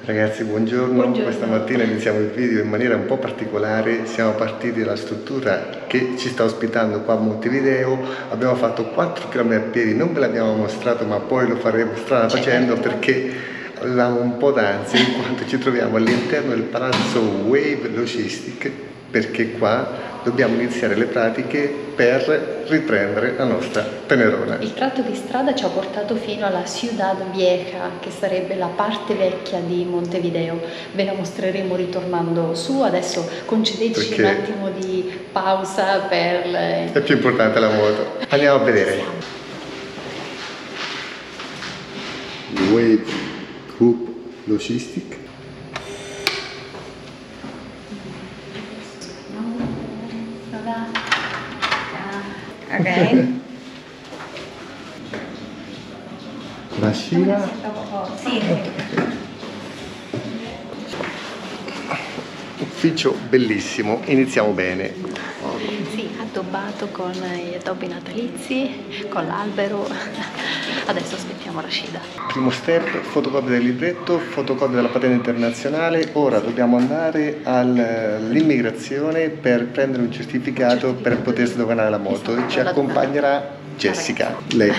Ragazzi, buongiorno. Questa mattina iniziamo il video in maniera un po' particolare. Siamo partiti dalla struttura che ci sta ospitando qua a Montevideo. Abbiamo fatto 4 km a piedi, non ve l'abbiamo mostrato, ma poi lo faremo strada facendo perché avevamo un po' d'ansia in quanto ci troviamo all'interno del palazzo Wave Logistic, perché qua dobbiamo iniziare le pratiche per riprendere la nostra Tenerona. Il tratto di strada ci ha portato fino alla Ciudad Vieja, che sarebbe la parte vecchia di Montevideo. Ve la mostreremo ritornando su. Adesso concedeteci un attimo di pausa per È più importante la moto. Andiamo a vedere. Wave Group Logistic. Ok. Rashida. Sì. Ufficio bellissimo, iniziamo bene. Sì, addobbato con gli addobbi natalizi, con l'albero. Adesso aspettiamo Rashida. Primo step, fotocopia del libretto, fotocopia della patente internazionale. Ora dobbiamo andare all'immigrazione per prendere un certificato per poter sdoganare la moto. Esatto, Ci accompagnerà Jessica, lei.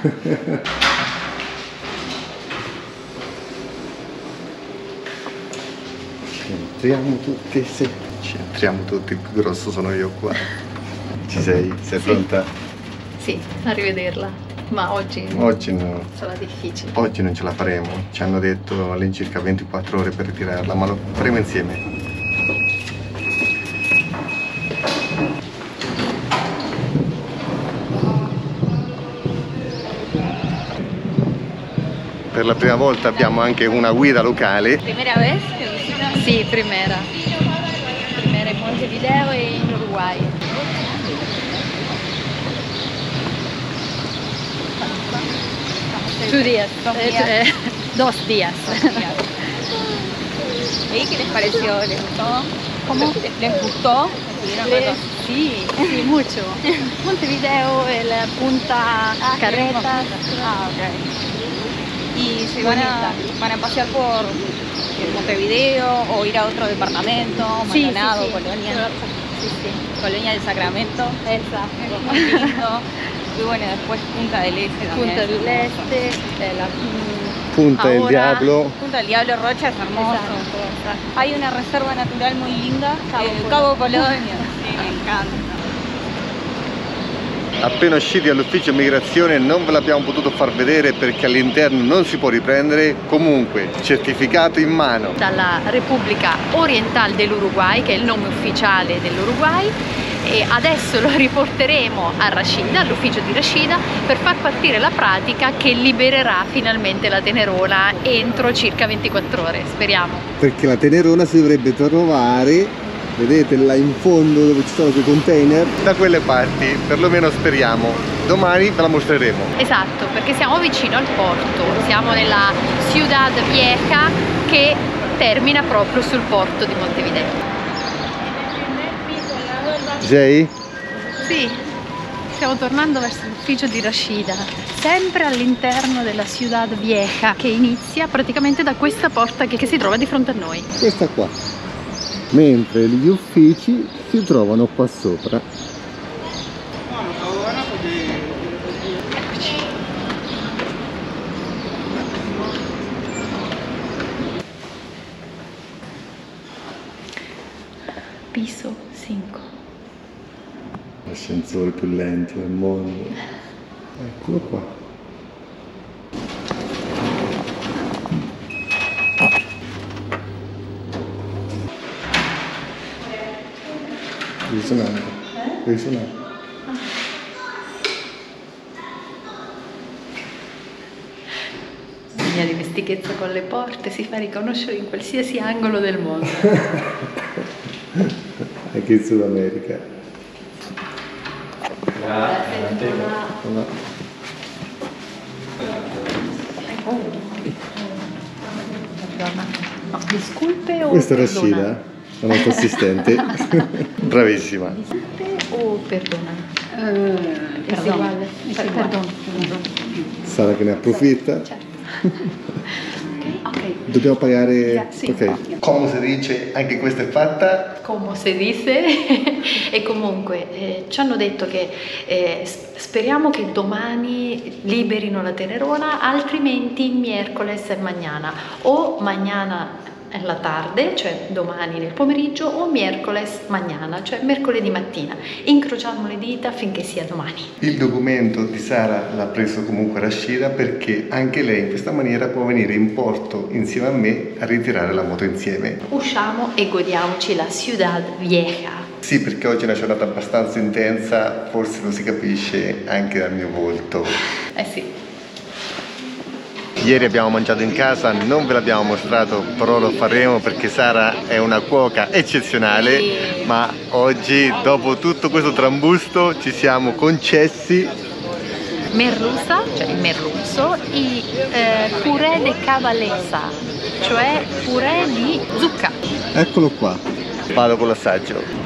Entriamo tutti, sì. Ci entriamo tutti, il più grosso sono io qua. Ci sei? Sei pronta? Sì, a rivederla. Ma oggi no. sarà difficile. Oggi non ce la faremo. Ci hanno detto all'incirca 24 ore per ritirarla, ma lo faremo insieme. Per la prima volta abbiamo anche una guida locale. Primera vez? Sì, primera. Primera in Montevideo e in Uruguay. 2 días. 2 días. ¿Y qué les pareció? ¿Les gustó? ¿Cómo? ¿Les gustó? Sí, mucho. Montevideo, la punta Carretas. Ah, ok. ¿Y se van a pasear por Montevideo o ir a otro departamento? Maldonado, sí. Colonia. Sí. Colonia del Sacramento. Exacto. Muy lindo. Y bueno, después Punta del Este también. Punta del Este, Punta del Diablo. Punta del Diablo Rocha es hermoso. Esatto. Hay una reserva natural muy linda, Cabo Polonio. Sí, me encanta. Appena usciti dall'ufficio immigrazione non ve l'abbiamo potuto far vedere perché all'interno non si può riprendere. Comunque, certificato in mano. Dalla Repubblica Oriental dell'Uruguay, che è il nome ufficiale dell'Uruguay, e adesso lo riporteremo a Rashida, all'ufficio di Rashida, per far partire la pratica che libererà finalmente la Tenerona entro circa 24 ore, speriamo. Perché la Tenerona si dovrebbe trovare, vedete là in fondo dove ci sono quei container, da quelle parti, perlomeno speriamo. Domani ve la mostreremo. Esatto, perché siamo vicino al porto, siamo nella Ciudad Vieja che termina proprio sul porto di Montevideo. Jay? Sì, stiamo tornando verso l'ufficio di Rashida, sempre all'interno della Ciudad Vieja, che inizia praticamente da questa porta che si trova di fronte a noi. Questa qua. Mentre gli uffici si trovano qua sopra. Eccoci. Piso 5. L'ascensore più lento del mondo. Eccolo qua. Devi suonare. Devi suonare. Mia dimestichezza con le porte si fa riconoscere in qualsiasi angolo del mondo. Anche in Sud America. No, disculpe o Questa è perdona? Rashida, la nostra assistente. Bravissima. Disculpe o perdona? Es Perdón. igual. Es igual. Perdón. Sara che ne approfitta. Certo. Ok. Dobbiamo pagare... Sì. Ok. Come si dice, anche questa è fatta? Come si dice. E comunque ci hanno detto che speriamo che domani liberino la Tenerona, altrimenti miércoles mañana o mañana alla tarde, cioè domani nel pomeriggio, o miércoles mañana, cioè mercoledì mattina. Incrociamo le dita finché sia domani. Il documento di Sara l'ha preso comunque Rashida, perché anche lei in questa maniera può venire in porto insieme a me a ritirare la moto insieme. Usciamo e godiamoci la Ciudad Vieja. Sì, perché oggi è una giornata abbastanza intensa, forse lo si capisce anche dal mio volto. Sì. Ieri abbiamo mangiato in casa, non ve l'abbiamo mostrato, però lo faremo perché Sara è una cuoca eccezionale, ma oggi, dopo tutto questo trambusto, ci siamo concessi Merluza, cioè il merluzzo, e purè de cavalesa, cioè purè di zucca. Eccolo qua, vado con l'assaggio.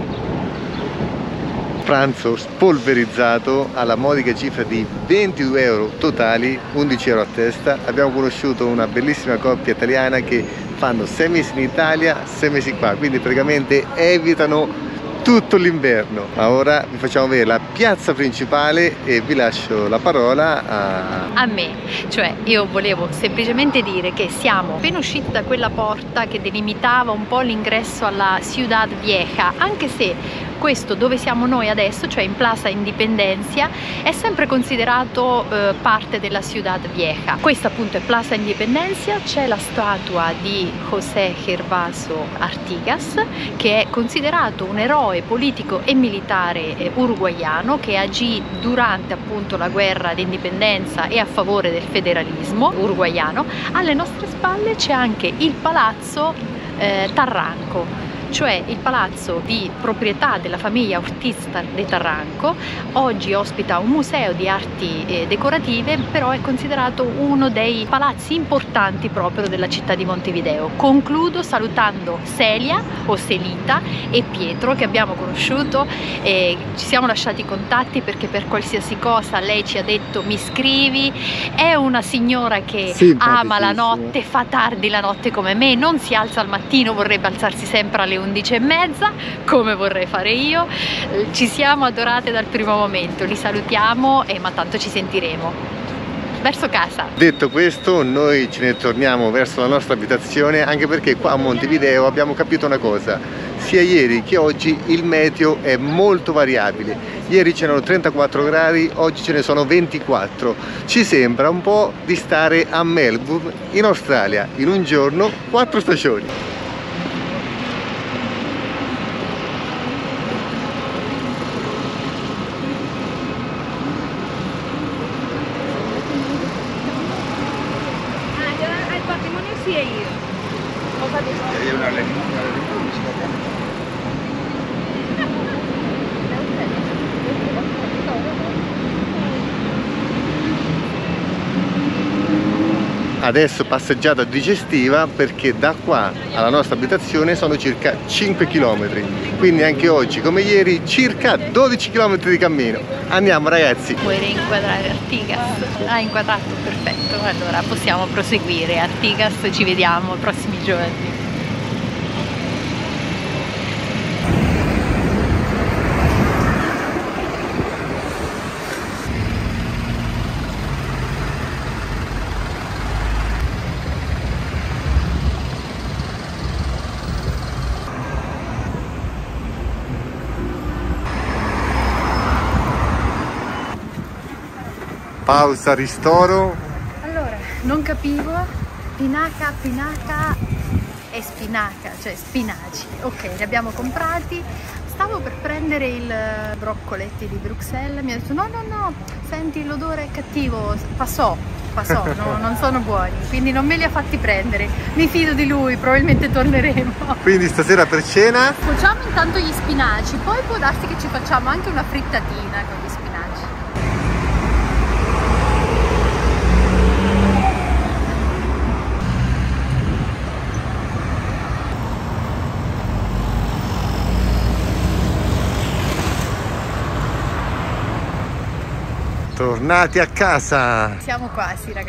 Pranzo spolverizzato alla modica cifra di 22 euro totali, 11 euro a testa. Abbiamo conosciuto una bellissima coppia italiana che fanno 6 mesi in Italia, 6 mesi qua, quindi praticamente evitano tutto l'inverno. Ma ora vi facciamo vedere la piazza principale e vi lascio la parola a me. Cioè, io volevo semplicemente dire che siamo appena usciti da quella porta che delimitava un po' l'ingresso alla Ciudad Vieja, anche se questo dove siamo noi adesso, cioè in Plaza Independencia, è sempre considerato parte della Ciudad Vieja. Questa appunto è Plaza Independencia, c'è la statua di José Gervaso Artigas, che è considerato un eroe politico e militare uruguaiano che agì durante appunto la guerra d'indipendenza e a favore del federalismo uruguaiano. Alle nostre spalle c'è anche il palazzo Tarranco, cioè il palazzo di proprietà della famiglia Ortiz de Tarranco. Oggi ospita un museo di arti decorative, però è considerato uno dei palazzi importanti proprio della città di Montevideo. Concludo salutando Celia o Celita e Pietro, che abbiamo conosciuto, e ci siamo lasciati i contatti perché per qualsiasi cosa lei ci ha detto mi scrivi. È una signora che ama la notte, fa tardi la notte come me, non si alza al mattino, vorrebbe alzarsi sempre alle 11:30 come vorrei fare io. Ci siamo adorate dal primo momento, li salutiamo ma tanto ci sentiremo verso casa. Detto questo, noi ce ne torniamo verso la nostra abitazione, anche perché qua a Montevideo abbiamo capito una cosa: sia ieri che oggi il meteo è molto variabile. Ieri c'erano 34 gradi, oggi ce ne sono 24. Ci sembra un po' di stare a Melbourne in Australia, in un giorno 4 stagioni. Adesso passeggiata digestiva, perché da qua alla nostra abitazione sono circa 5 km, quindi anche oggi come ieri circa 12 km di cammino. Andiamo ragazzi. Vuoi rinquadrare Artigas? Ah, inquadrato, perfetto, allora possiamo proseguire. Artigas, ci vediamo i prossimi giorni. Pausa, ristoro. Allora, non capivo, pinaca e spinaca, cioè spinaci. Ok, li abbiamo comprati. Stavo per prendere il broccoletti di Bruxelles, mi ha detto no, senti l'odore è cattivo, passò, no, non sono buoni, quindi non me li ha fatti prendere. Mi fido di lui, probabilmente torneremo. Quindi stasera per cena? Cuociamo intanto gli spinaci, poi può darsi che ci facciamo anche una frittatina con gli spinaci. Tornati a casa. Siamo quasi ragazzi.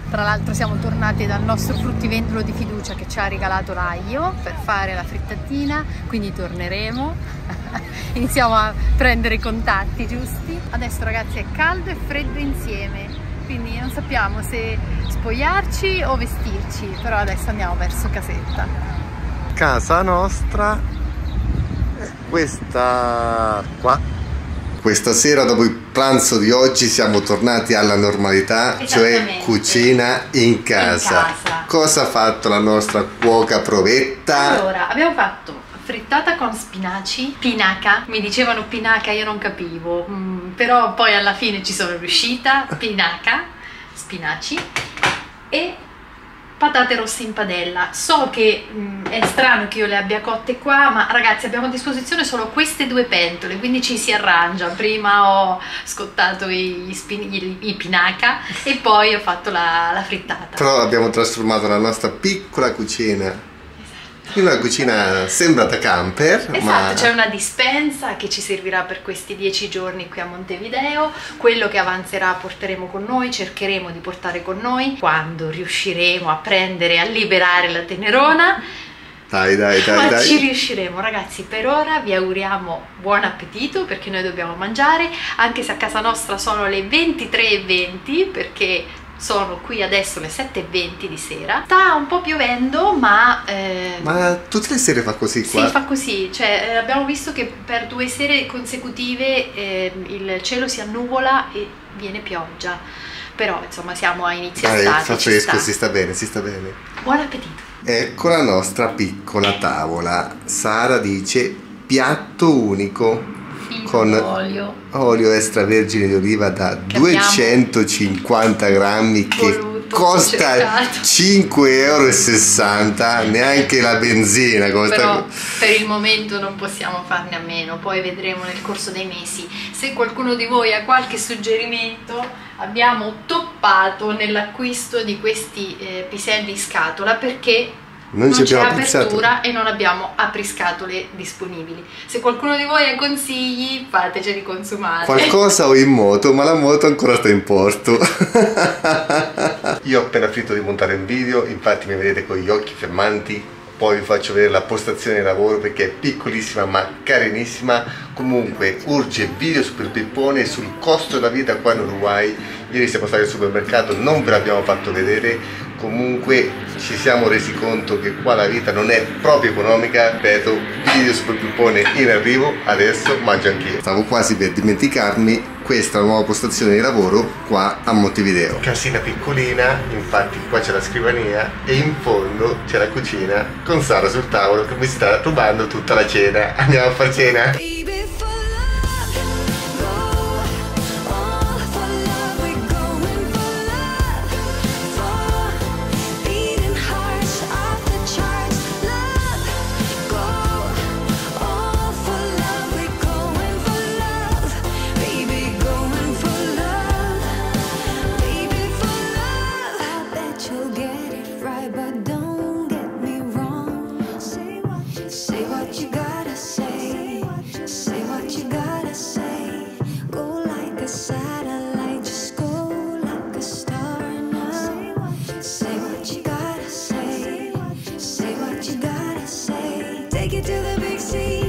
Tra l'altro siamo tornati dal nostro fruttivendolo di fiducia che ci ha regalato l'aglio per fare la frittatina, quindi torneremo. Iniziamo a prendere i contatti giusti. Adesso ragazzi è caldo e freddo insieme, quindi non sappiamo se spogliarci o vestirci, però adesso andiamo verso casetta. Casa nostra è questa qua. Questa sera, dopo il pranzo di oggi, siamo tornati alla normalità, cioè cucina in casa. Cosa ha fatto la nostra cuoca provetta? Allora, abbiamo fatto frittata con spinaci, pinaca, mi dicevano pinaca, io non capivo, però poi alla fine ci sono riuscita, pinaca, spinaci e patate rosse in padella. So che è strano che io le abbia cotte qua, ma ragazzi abbiamo a disposizione solo queste due pentole, quindi ci si arrangia. Prima ho scottato i pinaca e poi ho fatto la frittata. Però abbiamo trasformato la nostra piccola cucina in una cucina sembrata camper. Esatto, ma c'è una dispensa che ci servirà per questi 10 giorni qui a Montevideo. Quello che avanzerà porteremo con noi, cercheremo di portare con noi quando riusciremo a prendere, a liberare la Tenerona. Dai. Ci riusciremo ragazzi. Per ora vi auguriamo buon appetito, perché noi dobbiamo mangiare, anche se a casa nostra sono le 23:20, perché sono qui adesso le 7:20 di sera. Sta un po' piovendo, ma tutte le sere fa così qua? Sì, fa così, cioè abbiamo visto che per 2 sere consecutive il cielo si annuvola e viene pioggia, però insomma siamo a inizio estate. Fa fresco, si sta bene. Buon appetito. Ecco la nostra piccola tavola. Sara dice piatto unico con olio extravergine di oliva da 250 grammi che costa 5,60 €, neanche la benzina costa. Però per il momento non possiamo farne a meno, poi vedremo nel corso dei mesi. Se qualcuno di voi ha qualche suggerimento, abbiamo toppato nell'acquisto di questi piselli in scatola, perché non c'è apertura e non abbiamo apriscatole disponibili. Se qualcuno di voi ha consigli, fateceli consumare. Qualcosa ho in moto, ma la moto ancora sta in porto. Io ho appena finito di montare un video, infatti mi vedete con gli occhi fermanti. Poi vi faccio vedere la postazione di lavoro, perché è piccolissima ma carinissima. Comunque urge video super pippone sul costo della vita qua in Uruguay. Ieri siamo stati al supermercato, non ve l'abbiamo fatto vedere. Comunque ci siamo resi conto che qua la vita non è proprio economica. Ripeto, video super pippone in arrivo, adesso mangio anch'io. Stavo quasi per dimenticarmi, questa è la nuova postazione di lavoro qua a Montevideo. Casina piccolina, infatti qua c'è la scrivania e in fondo c'è la cucina con Sara sul tavolo che mi sta rubando tutta la cena. Andiamo a far cena? Take it to the big sea.